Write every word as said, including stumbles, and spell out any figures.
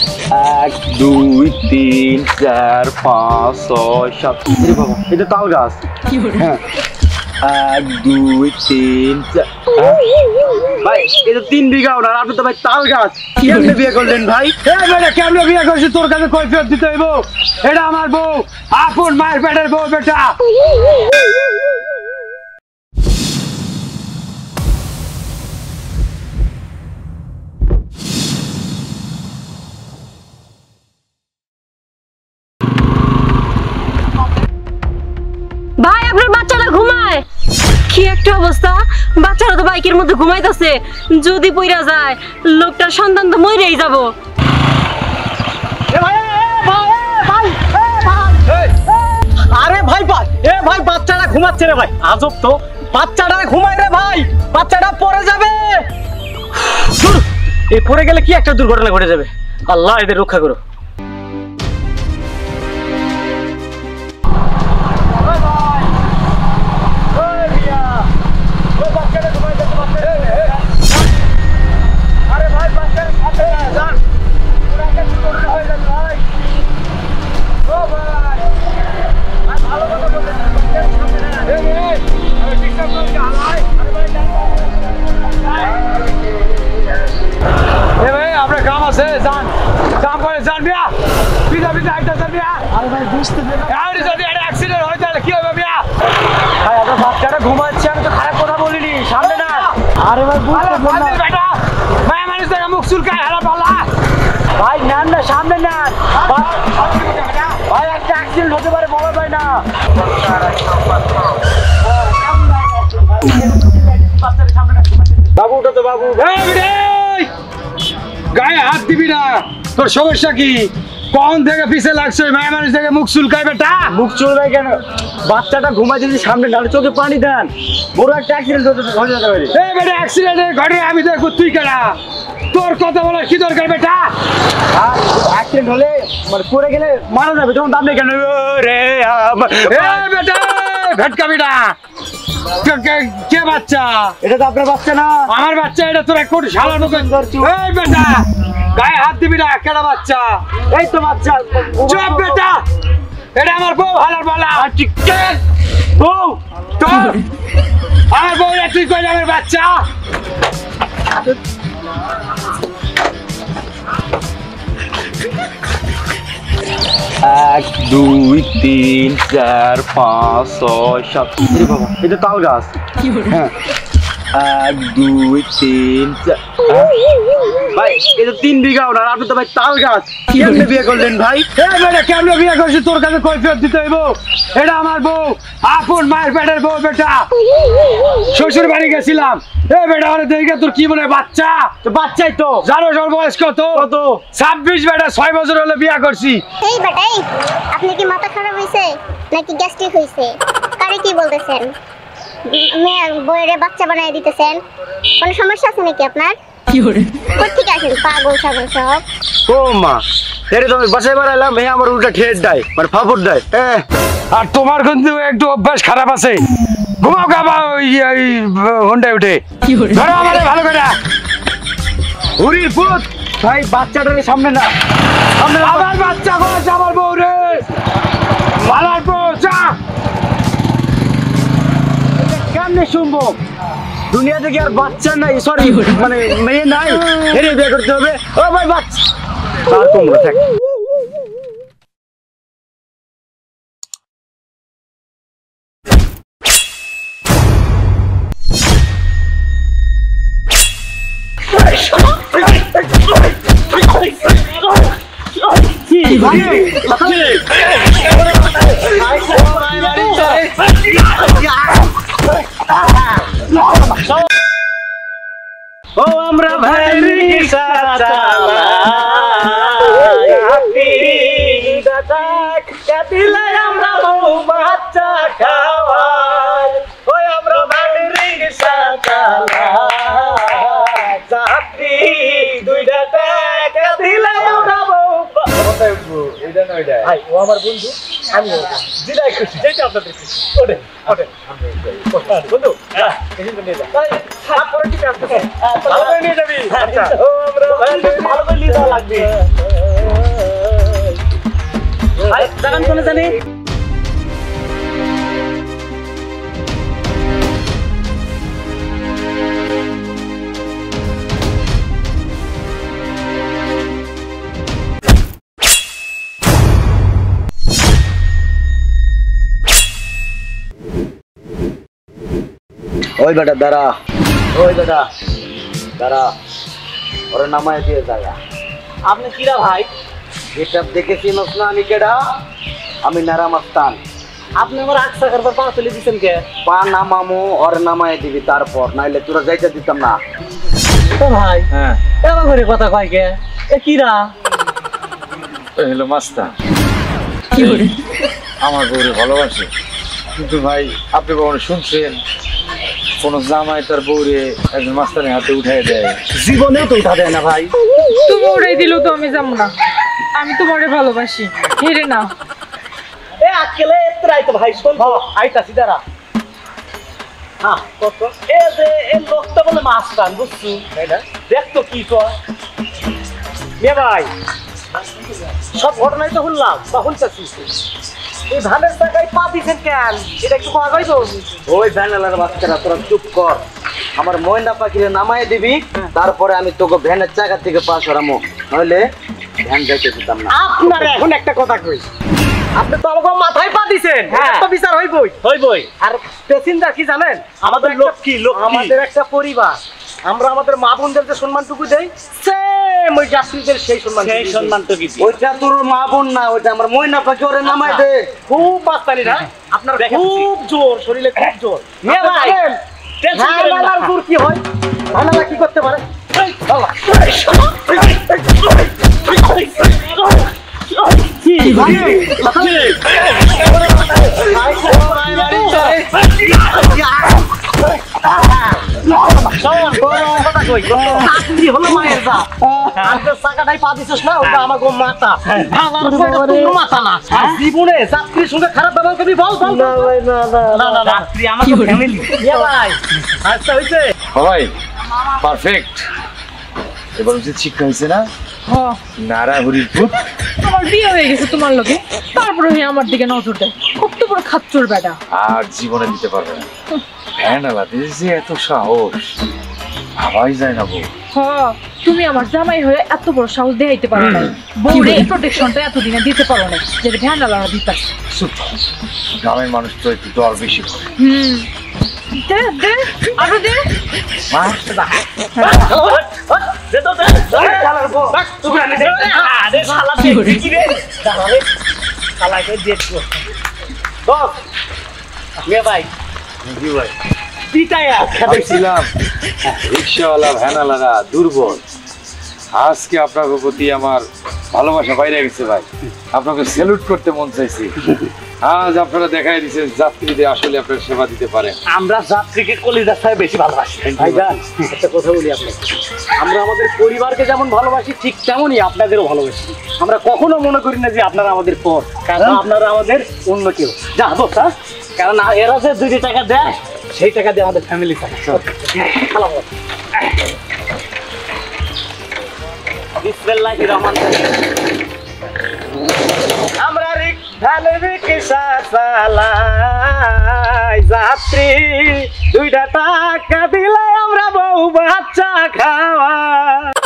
এক দুই তিন চার পাঁচ ছয় সাত। বাবা এটা তাল গাছ। হ্যাঁ এক দুই তিন চার। ভাই এটা তিন বিঘা ওনার, আপনি তো ভাই তাল গাছ কেমনে বিয়ে করলেন ভাই? কেমনে বিয়ে করছি তোর কাছে কৈফিয়ত দিতে হইব? এটা আমার বউ, আপন মায়ের পেটের বউ বেটা। ভাই আপনার বাচ্চাটা ঘুমায়, কি একটা অবস্থা, বাচ্চারা তো বাইকের মধ্যে ঘুমাইতেছে, যদি পইরা যায় লোকটার সন্তান তো মরেই যাব। আরে ভাই ভাই এ ভাই বাচ্চাটা ঘুমাচ্ছে রে ভাই, আজব তো, বাচ্চাটা ঘুমায় রে ভাই, বাচ্চাটা পড়ে যাবে। এ পড়ে গেলে কি একটা দুর্ঘটনা ঘটে যাবে, আল্লাহ এদের রক্ষা করো। বাচ্চাটা ঘুমাচ্ছে, আমি তো খারাপ কথা বলিনি, সামনে না। আরে ভাই ভাই মানুষ দেখা মুখ চুলকায়, হারা পালা ভাই, নেন না সামনে নেন ভাই, একটা অ্যাক্সিডেন্ট হতে পারে, বলা যায় না। বাবু ওটা তো বাবু, গায়ে হাত দিবি না, তোর সমস্যা কি? কখন থেকে পিছে লাগছে, মায়া মানুষ থেকে মুখ চুলকায় বেটা। মুখ চুলকায় কেন? বাচ্চাটা ঘুমাই যদি সামনে ডালে, চোখে পানি দেন, বড় একটা অ্যাক্সিডেন্ট হতে পারে। এই বেটা অ্যাক্সিডেন্টের ঘটনা আমি দেখো, তুই কেনা তোর কথা বলার কি দরকার বেটা? আর অ্যাক্সিডেন্ট হলে মানে পড়ে গেলে মারা যাবে, তখন দাম নেই কেন রে? বেটা ভেটকাবি না, কে বাচ্চা? এটা তো আপনার বাচ্চা না, আমার বাচ্চা। এটা তোর এক কোটি শালা নতুন ধরছি। এই বেটা গায়ে হাত দিবি না, কেডা বাচ্চা? এই তো বাচ্চা। চুপ বেটা, এটা আমার বউ, হালার বালা। বউ তোর, আমার বউ, তুই কইলে আমার বাচ্চা? এক দুই তিন চার পাঁচ ছয় সাত। বাবা এটা তাল গাছ। হ্যাঁ এক দুই তিন চার। ভাই এটা তিন বিঘা ওনার, আপনি তো ভাই তাল গাছ কেমনে বিয়ে করলেন ভাই? কেমনে বিয়ে করছি তোর কাছে কৈফিয়ত দিতে হইব? এটা আমার বউ, আপন মায়ের পেটের বউ বেটা। শ্বশুর বাড়ি গেছিলাম, এ বেটা ওরে দেখে তোর কি মনে হয় বাচ্চা? তো বাচ্চাই তো, জানো ওর বয়স কত? কত? ছাব্বিশ বেটা, ছয় বছর হলে বিয়ে করছি। এই বেটাই, আপনি কি মাথা খারাপ হইছে নাকি গ্যাস্ট্রিক হইছে? কারে কি বলতেছেন? মেয়ে বইরে বাচ্চা বানাই দিতেছেন, কোনো সমস্যা আছে নাকি আপনার? কি করে কই ঠিক আছেন পাগল ছাগল সব? ও মা, এরে তুমি বাসায় বাড়াইলাম, এই আমার উল্টা ঠেট দেয়, মানে ফাফড় দেয়। আর তোমার কিন্তু একটু অভ্যাস খারাপ আছে, ঘুমাও গাবা ওই হন্ডায় উঠে। ধরো আমারে ভালো করে, হুরির পুত। ভাই বাচ্চাটার সামনে না, সামনে আমার বাচ্চা কোথায়? আমার বউ রে, মালার বউ যা। কেমনে শুনবো? দুনিয়াতে কি আর বাচ্চা নাই, সরি মানে মেয়ে নাই, হেরে বিয়ে করতে হবে? ও ভাই বাচ্চা আর তোমরা থাক। ও আমরা ভাই রিক্সা চালাই, আপনি দাদা কাটিলে আমরা বউ বাচ্চা খাওয়াই। ওই আমরা ভাই রিক্সা চালাই, আপনি দুইটা টাকা দিলে আমরা বউ। এটা না ওইটা, ভাই ও আমার বন্ধু, আমি যেটা খুশি যেটা আপনাদের খুশি ওঠেন ওঠেন বন্ধু, এখানে নিয়ে যা। তারপরে কি আসতেছে? ভালো করে নিয়ে যাবি। আচ্ছা ও আমরা ভালো করে নিয়ে যাওয়া লাগবে। ভাই জাগান কোনে জানি ওই বেটা দাঁড়া, ওই বেটা দাঁড়া, ওর নামায় দিয়ে জায়গা। আপনি কিরা ভাই? এটা দেখেছি না আমি কেডা? আমি নারামাস্তান। আপনি আমার আকসা করবার পা তুলে দিচ্ছেন কে? পা নামামো ওর নামায় দিবি, তারপর নাইলে তোরা যাইতে দিতাম না। তো ভাই হ্যাঁ এবার করে কথা কয় কে? এ কিরা? হলো মাস্টার আমার বউরে ভালোবাসে, কিন্তু ভাই আপনি কখনো শুনছেন কোন জামাই তার বউরে একজন মাস্টারের হাতে উঠাই দেয়? জীবনেও তো উঠা দেয় না ভাই। তুমি ওরাই দিল তো আমি যাবো না, আমি তোমারে ভালোবাসি, হেরে না। এ আকেলে এত্রাই তো ভাই শোন আইতাছি দাঁড়া। হ্যাঁ কত এ যে এই লোকটা বলে মাস্টার বুঝছো দেখ তো কি কর এ ভাই। সব ঘটনাই তো শুনলাম বা শুনতেছি। এই ধানের টাকায় পা দিচ্ছেন কেন এটা একটু পাওয়া যাইতো? ওই ভ্যানালার বাচ্চারা তোরা চুপ কর, আমার ময়না পাখিরে নামায় দিবি, তারপরে আমি তোকে ভ্যানের চাকা থেকে পা সরামো, নইলে ভ্যান যাইতে দিতাম না। আপনার এখন একটা কথা কই, আপনি তো আমাকে মাথায় পা দিছেন, একটা বিচার হইবই হইবই। আর প্যাসেঞ্জার কি জানেন, আমাদের লক্ষ্মী লক্ষ্মী আমাদের একটা পরিবার, আমরা আমাদের মা বোনদের যে সম্মানটুকু দেই সেম ওই যাত্রীদের সেই সম্মান সেই সম্মানটুকু দিই। ওইটা তোর মা বোন না, ওইটা আমার ময়না পাখি, ওরে নামায় দে। খুব বাস্তানি না আপনার, খুব জোর শরীরে, খুব জোর। মেয়ে ভাই ভানালার জোর কি হয়? ভানালা কি করতে পারে? এই বাবা কি ভাই হলো মায়ের যা চাকাটাই পা দিছিস না, ওটা আমার মাথা মাথা না। জীবনে যাত্রীর সঙ্গে খারাপ ব্যবহার করবি বল বল না না যাত্রী আমার ফ্যামিলি ভাই। আচ্ছা হয়েছে সবাই পারফেক্ট। এবার হচ্ছে শিক্ষা হয়েছে না, হ্যাঁ নারাহুরির পুত। আমার বিয়ে হয়ে গেছে তোমার লোকে, তারপরে হে আমার দিকে নজর দেয়, খুব তো বড় খাচ্চর বেটা। আর জীবনে দিতে পারবে না। ভ্যান আলাদা যে এত সাহস ভাবাই যায় না বউ। হ্যাঁ তুমি আমার জামাই হয়ে এত বড় সাহস দেখাইতে পারো না, বউরে প্রোটেকশনটা এতদিনে দিতে পারো না, যেটা ভ্যান আলাদা দিতাস। চুপ, গ্রামের মানুষ তো একটু দর বেশি করে। হুম দে দে আরো দে। মা দে তো দে শালার বউ তুমি আনে দে দে শালা দে কি রে শালারে শালাকে দেখো বস মে ভাই জি ভাই, পিটায়া ভাবছিলাম রিক্সাওয়ালা ভ্যানালারা দুর্বল, আজকে আপনার প্রতি আমার ভালোবাসা বাইরে গেছে ভাই, আপনাকে স্যালুট করতে মন চাইছি। আজ আপনারা দেখাই দিচ্ছেন যাত্রীদের আসলে আপনার সেবা দিতে পারেন। আমরা যাত্রীকে কলিজার সাথে বেশি ভালোবাসি ভাইজান। একটা কথা বলি আপনাকে, আমরা আমাদের পরিবারকে যেমন ভালোবাসি ঠিক তেমনই আপনাদেরও ভালোবাসি। আমরা কখনো মনে করি না যে আপনারা আমাদের পর, কারণ আপনারা আমাদের অন্য কেউ। যা বসা, কারণ এরা যে দুই টাকা দেয় সেই টাকা দিয়ে আমাদের ফ্যামিলি থাকে। বিসমিল্লাহির রহমানির রহিম। আমরা ধানের রিক্সা চালাই, যাত্রী দুইটা টাকা দিলে আমরা বউ বাচ্চা খাওয়া।